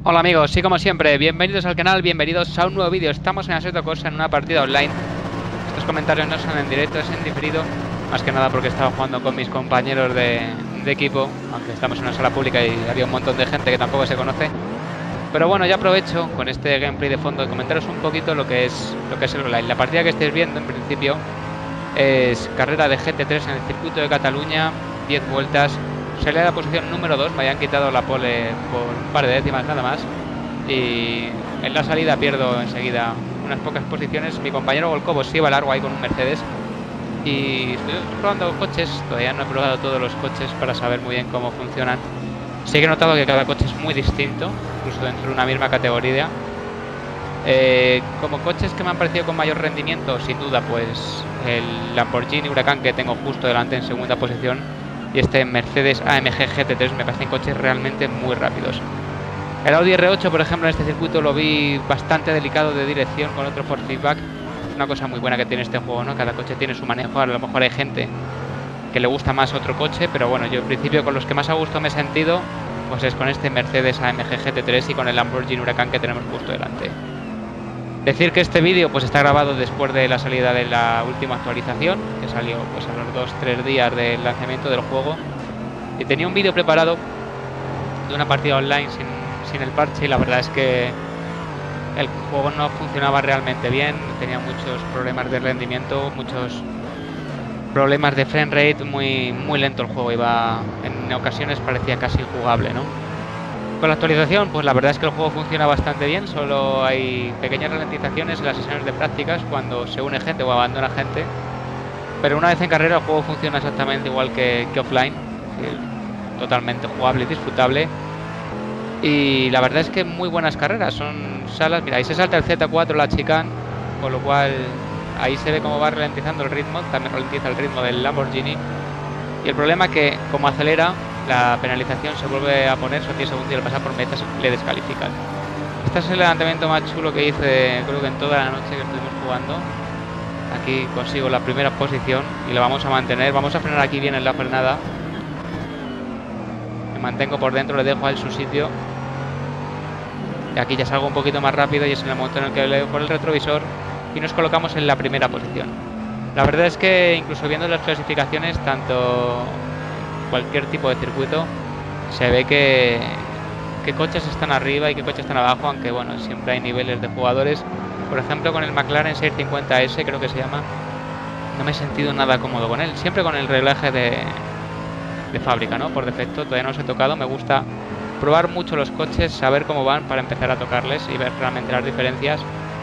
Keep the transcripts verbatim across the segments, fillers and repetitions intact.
Hola amigos, sí, como siempre, bienvenidos al canal, bienvenidos a un nuevo vídeo. Estamos en Assetto Corsa en una partida online. Estos comentarios no son en directo, es en diferido. Más que nada porque estaba jugando con mis compañeros de, de equipo, aunque estamos en una sala pública y había un montón de gente que tampoco se conoce. Pero bueno, ya aprovecho con este gameplay de fondo de comentaros un poquito lo que es lo que es el online. La partida que estáis viendo en principio es carrera de G T tres en el circuito de Cataluña, diez vueltas. Salí a la posición número dos, me habían quitado la pole por un par de décimas nada más. Y en la salida pierdo enseguida unas pocas posiciones. Mi compañero Volkovo sí iba largo ahí con un Mercedes. Y estoy probando coches, todavía no he probado todos los coches para saber muy bien cómo funcionan. Sí que he notado que cada coche es muy distinto, incluso dentro de una misma categoría. Eh, como coches que me han parecido con mayor rendimiento, sin duda, pues el Lamborghini Huracán que tengo justo delante en segunda posición y este Mercedes A M G G T tres me parecen coches realmente muy rápidos. El Audi R ocho, por ejemplo, en este circuito lo vi bastante delicado de dirección con otro force feedback. Una cosa muy buena que tiene este juego, ¿no? Cada coche tiene su manejo, a lo mejor hay gente que le gusta más otro coche, pero bueno, yo en principio con los que más a gusto me he sentido, pues es con este Mercedes A M G G T tres y con el Lamborghini Huracán que tenemos justo delante. Decir que este vídeo pues está grabado después de la salida de la última actualización, que salió pues a los dos tres días del lanzamiento del juego. Y tenía un vídeo preparado de una partida online sin, sin el parche y la verdad es que el juego no funcionaba realmente bien, tenía muchos problemas de rendimiento, muchos problemas de frame rate, muy, muy lento el juego, iba en ocasiones parecía casi injugable, ¿no? Con la actualización, pues la verdad es que el juego funciona bastante bien, solo hay pequeñas ralentizaciones en las sesiones de prácticas cuando se une gente o abandona gente, pero una vez en carrera el juego funciona exactamente igual que, que offline, es decir, totalmente jugable y disfrutable. Y la verdad es que muy buenas carreras, son salas, mira, ahí se salta el Z cuatro, la chicane, con lo cual ahí se ve cómo va ralentizando el ritmo, también ralentiza el ritmo del Lamborghini. Y el problema es que como acelera, la penalización se vuelve a poner, son diez segundos y al pasar por metas le descalifican. Este es el adelantamiento más chulo que hice, creo que en toda la noche que estuvimos jugando. Aquí consigo la primera posición y la vamos a mantener, vamos a frenar aquí bien en la frenada. Me mantengo por dentro, le dejo a él su sitio. Y aquí ya salgo un poquito más rápido y es en el momento en el que leo por el retrovisor y nos colocamos en la primera posición. La verdad es que incluso viendo las clasificaciones, tanto cualquier tipo de circuito, se ve que, que coches están arriba y que coches están abajo, aunque bueno, siempre hay niveles de jugadores. Por ejemplo, con el McLaren seiscientos cincuenta S, creo que se llama, no me he sentido nada cómodo con él, siempre con el reglaje de, de fábrica, ¿no? Por defecto, todavía no los he tocado, me gusta probar mucho los coches, saber cómo van para empezar a tocarles y ver realmente las diferencias.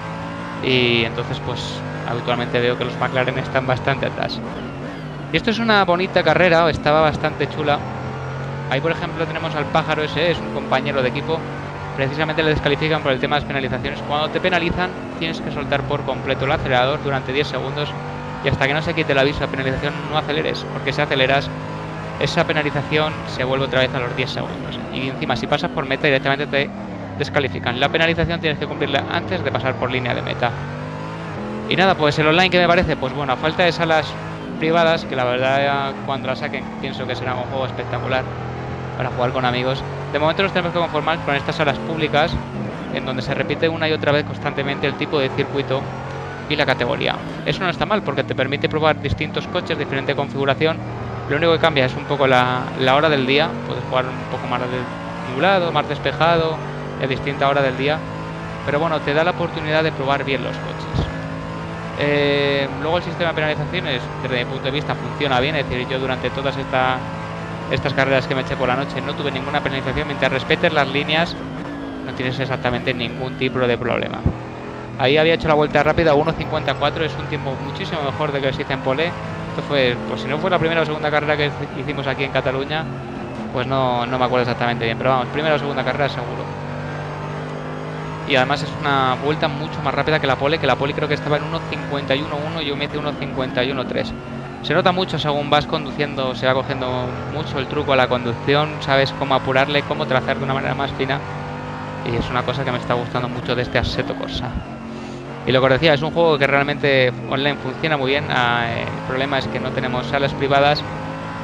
Y entonces pues habitualmente veo que los McLaren están bastante atrás. Y esto es una bonita carrera, estaba bastante chula. Ahí por ejemplo tenemos al pájaro ese, es un compañero de equipo. Precisamente le descalifican por el tema de las penalizaciones. Cuando te penalizan tienes que soltar por completo el acelerador durante diez segundos y hasta que no se quite el aviso de penalización no aceleres, porque si aceleras esa penalización se vuelve otra vez a los diez segundos. Y encima si pasas por meta directamente te descalifican. La penalización tienes que cumplirla antes de pasar por línea de meta. Y nada, pues el online, ¿qué me parece? Pues bueno, a falta de salas privadas, que la verdad cuando la saquen pienso que será un juego espectacular para jugar con amigos. De momento nos tenemos que conformar con estas salas públicas en donde se repite una y otra vez constantemente el tipo de circuito y la categoría. Eso no está mal porque te permite probar distintos coches, diferente configuración. Lo único que cambia es un poco la, la hora del día, puedes jugar un poco más nublado, más despejado, a distinta hora del día, pero bueno, te da la oportunidad de probar bien los coches. Eh, luego el sistema de penalizaciones, desde mi punto de vista, funciona bien, es decir, yo durante todas esta, estas carreras que me eché por la noche no tuve ninguna penalización, mientras respetes las líneas no tienes exactamente ningún tipo de problema. Ahí había hecho la vuelta rápida uno cincuenta y cuatro, es un tiempo muchísimo mejor de que se hizo en pole. Esto fue, pues si no fue la primera o segunda carrera que hicimos aquí en Cataluña, pues no, no me acuerdo exactamente bien, pero vamos, primera o segunda carrera seguro. Y además es una vuelta mucho más rápida que la pole, que la pole creo que estaba en uno cincuenta y uno uno y yo me hice uno cincuenta y uno tres. Se nota mucho según vas conduciendo, se va cogiendo mucho el truco a la conducción, sabes cómo apurarle, cómo trazar de una manera más fina. Y es una cosa que me está gustando mucho de este Assetto Corsa. Y lo que os decía, es un juego que realmente online funciona muy bien. Ah, el problema es que no tenemos salas privadas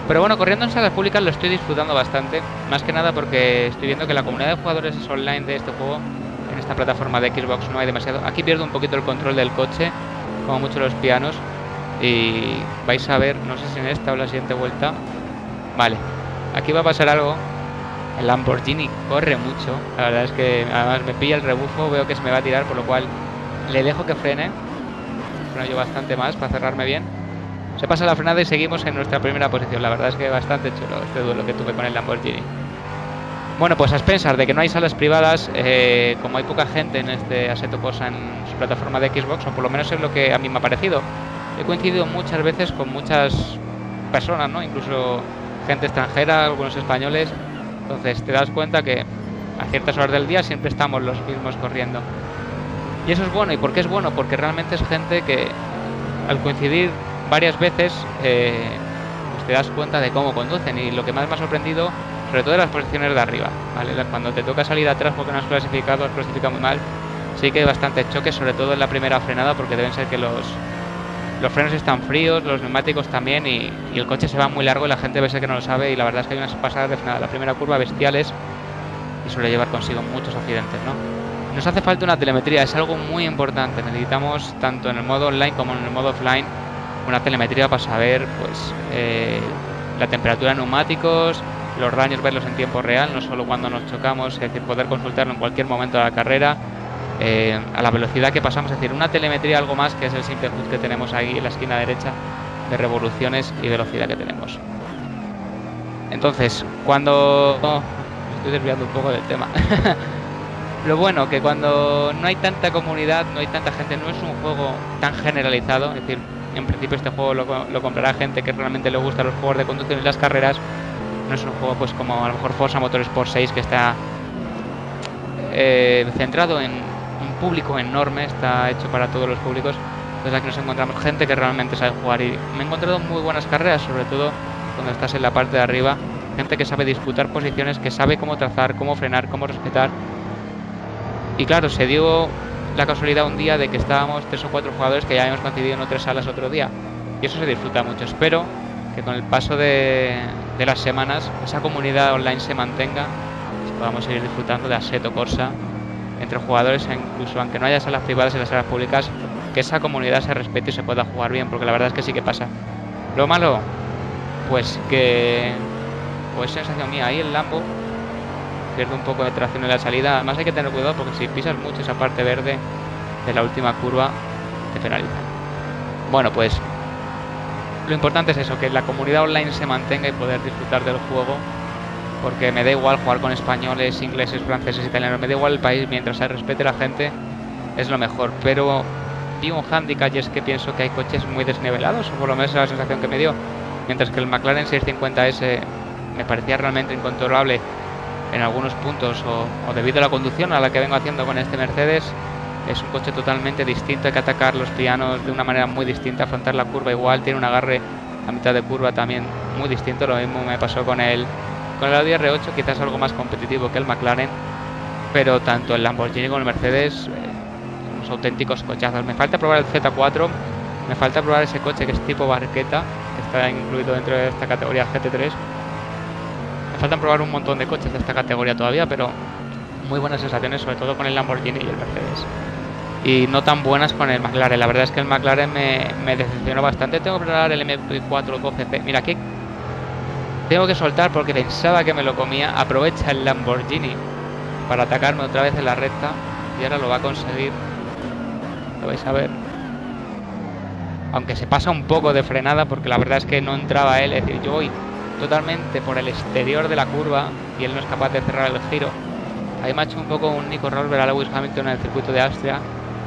Pero bueno, corriendo en salas públicas lo estoy disfrutando bastante. Más que nada porque estoy viendo que la comunidad de jugadores online de este juego, en esta plataforma de Xbox, no hay demasiado. Aquí pierdo un poquito el control del coche, como mucho los pianos. Y vais a ver, no sé si en esta o la siguiente vuelta. Vale, aquí va a pasar algo. El Lamborghini corre mucho. La verdad es que además me pilla el rebufo, veo que se me va a tirar, por lo cual le dejo que frene. Freno yo bastante más para cerrarme bien. Se pasa la frenada y seguimos en nuestra primera posición. La verdad es que bastante chulo este duelo que tuve con el Lamborghini. Bueno, pues a expensas de que no hay salas privadas, eh, como hay poca gente en este Assetto Corsa en su plataforma de Xbox, o por lo menos es lo que a mí me ha parecido. He coincidido muchas veces con muchas personas, ¿no? Incluso gente extranjera, algunos españoles. Entonces te das cuenta que a ciertas horas del día siempre estamos los mismos corriendo. Y eso es bueno. ¿Y por qué es bueno? Porque realmente es gente que al coincidir varias veces eh, pues te das cuenta de cómo conducen. Y lo que más me ha sorprendido, sobre todo en las posiciones de arriba, ¿vale? Cuando te toca salir atrás porque no has clasificado, has clasificado muy mal, sí que hay bastante choque, sobre todo en la primera frenada, porque deben ser que los, los frenos están fríos, los neumáticos también, y, y el coche se va muy largo y la gente debe ser que no lo sabe. Y la verdad es que hay unas pasadas de frenada, la primera curva bestiales, y suele llevar consigo muchos accidentes, ¿no? Nos hace falta una telemetría, es algo muy importante. Necesitamos, tanto en el modo online como en el modo offline, una telemetría para saber pues eh, la temperatura de neumáticos, los daños, verlos en tiempo real, no solo cuando nos chocamos, es decir, poder consultarlo en cualquier momento de la carrera, eh, a la velocidad que pasamos, es decir, una telemetría algo más que es el simple H U D que tenemos ahí en la esquina derecha de revoluciones y velocidad que tenemos. Entonces, cuando... Oh, me estoy desviando un poco del tema. Lo bueno, que cuando no hay tanta comunidad, no hay tanta gente, no es un juego tan generalizado, es decir, en principio este juego lo, lo comprará gente que realmente le gusta los juegos de conducción y las carreras. No es un juego pues como a lo mejor Forza Motorsport seis, que está eh, centrado en un público enorme, está hecho para todos los públicos. Entonces aquí nos encontramos gente que realmente sabe jugar, y me he encontrado muy buenas carreras, sobre todo cuando estás en la parte de arriba, gente que sabe disputar posiciones, que sabe cómo trazar, cómo frenar, cómo respetar. Y claro, se dio la casualidad un día de que estábamos tres o cuatro jugadores que ya habíamos coincidido en otras salas otro día, y eso se disfruta mucho. Espero que con el paso de, de las semanas esa comunidad online se mantenga y podamos seguir disfrutando de Assetto Corsa entre jugadores, e incluso aunque no haya salas privadas y las salas públicas, que esa comunidad se respete y se pueda jugar bien, porque la verdad es que sí que pasa. Lo malo, pues que, pues sensación mía, ahí el Lambo pierde un poco de tracción en la salida. Además hay que tener cuidado porque si pisas mucho esa parte verde de la última curva te penalizan. Bueno, pues lo importante es eso, que la comunidad online se mantenga y poder disfrutar del juego, porque me da igual jugar con españoles, ingleses, franceses, italianos, me da igual el país, mientras se respete la gente es lo mejor. Pero vi un handicap y es que pienso que hay coches muy desnivelados, o por lo menos es la sensación que me dio, mientras que el McLaren seiscientos cincuenta ese me parecía realmente incontrolable en algunos puntos, o, o debido a la conducción a la que vengo haciendo con este Mercedes. Es un coche totalmente distinto, hay que atacar los pianos de una manera muy distinta, afrontar la curva igual, tiene un agarre a mitad de curva también muy distinto. Lo mismo me pasó con el, con el Audi R ocho, quizás algo más competitivo que el McLaren, pero tanto el Lamborghini como el Mercedes, eh, unos auténticos cochazos. Me falta probar el Z cuatro, me falta probar ese coche que es tipo barqueta, que está incluido dentro de esta categoría G T tres. Me faltan probar un montón de coches de esta categoría todavía, pero muy buenas sensaciones, sobre todo con el Lamborghini y el Mercedes. Y no tan buenas con el McLaren. La verdad es que el McLaren me, me decepcionó bastante. Tengo que probar el M P cuatro doce C. Mira, aquí tengo que soltar porque pensaba que me lo comía. Aprovecha el Lamborghini para atacarme otra vez en la recta, y ahora lo va a conseguir. Lo vais a ver. Aunque se pasa un poco de frenada, porque la verdad es que no entraba él. Es decir, yo voy totalmente por el exterior de la curva y él no es capaz de cerrar el giro. Ahí me ha hecho un poco un Nico Rosberg a Lewis Hamilton en el circuito de Austria.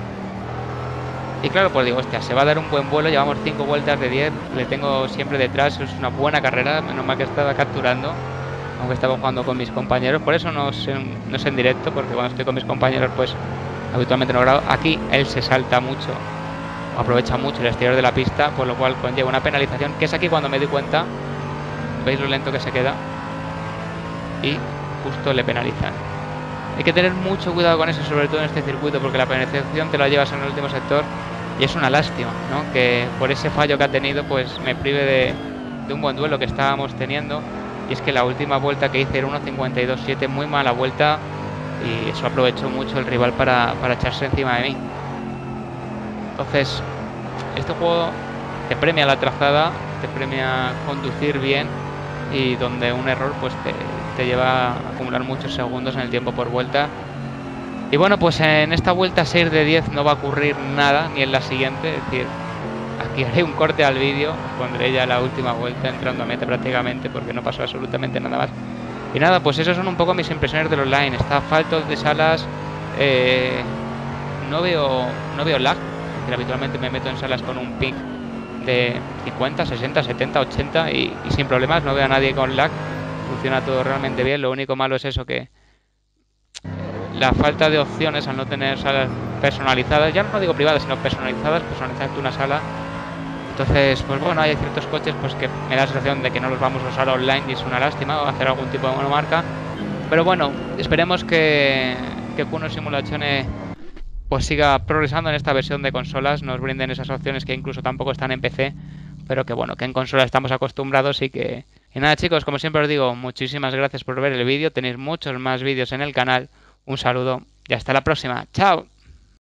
Y claro, pues digo, hostia, se va a dar un buen vuelo. Llevamos cinco vueltas de diez, le tengo siempre detrás. Es una buena carrera, menos mal que estaba capturando, aunque estaba jugando con mis compañeros. Por eso no es en, no es en directo, porque cuando estoy con mis compañeros pues habitualmente no grabo. Aquí él se salta mucho, o aprovecha mucho el exterior de la pista, por lo cual conlleva una penalización, que es aquí cuando me di cuenta. Veis lo lento que se queda y justo le penalizan. Hay que tener mucho cuidado con eso, sobre todo en este circuito, porque la penalización te la llevas en el último sector, y es una lástima, ¿no? Que por ese fallo que ha tenido pues me prive de, de un buen duelo que estábamos teniendo. Y es que la última vuelta que hice era uno cincuenta y dos siete, muy mala vuelta. Y eso aprovechó mucho el rival para, para echarse encima de mí. Entonces, este juego te premia la trazada, te premia conducir bien. Y donde un error pues te, te lleva a acumular muchos segundos en el tiempo por vuelta. Y bueno, pues en esta vuelta seis de diez no va a ocurrir nada, ni en la siguiente. Es decir, aquí haré un corte al vídeo, pondré ya la última vuelta entrando a meta prácticamente, porque no pasó absolutamente nada más. Y nada, pues esas son un poco mis impresiones del online. Está falto de salas, eh, no veo no veo lag, es decir, habitualmente me meto en salas con un ping de cincuenta, sesenta, setenta, ochenta y, y sin problemas, no veo a nadie con lag, funciona todo realmente bien. Lo único malo es eso, que la falta de opciones al no tener salas personalizadas, ya no digo privadas, sino personalizadas, personalizarte una sala. Entonces, pues bueno, hay ciertos coches pues que me da la sensación de que no los vamos a usar online y es una lástima, o hacer algún tipo de monomarca. Pero bueno, esperemos que, que Kuno Simulation pues siga progresando en esta versión de consolas, nos brinden esas opciones que incluso tampoco están en P C, pero que bueno, que en consola estamos acostumbrados y que... Y nada chicos, como siempre os digo, muchísimas gracias por ver el vídeo, tenéis muchos más vídeos en el canal, un saludo y hasta la próxima, ¡chao!